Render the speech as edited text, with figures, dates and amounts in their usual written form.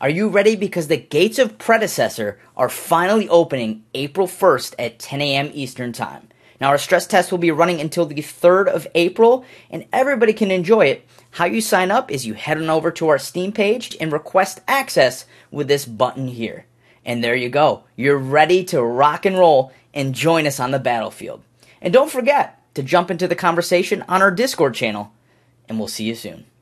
Are you ready? Because the gates of Predecessor are finally opening April 1st at 10 a.m. Eastern Time. Now, our stress test will be running until the 3rd of April, and everybody can enjoy it. How you sign up is you head on over to our Steam page and request access with this button here. And there you go. You're ready to rock and roll and join us on the battlefield. And don't forget to jump into the conversation on our Discord channel, and we'll see you soon.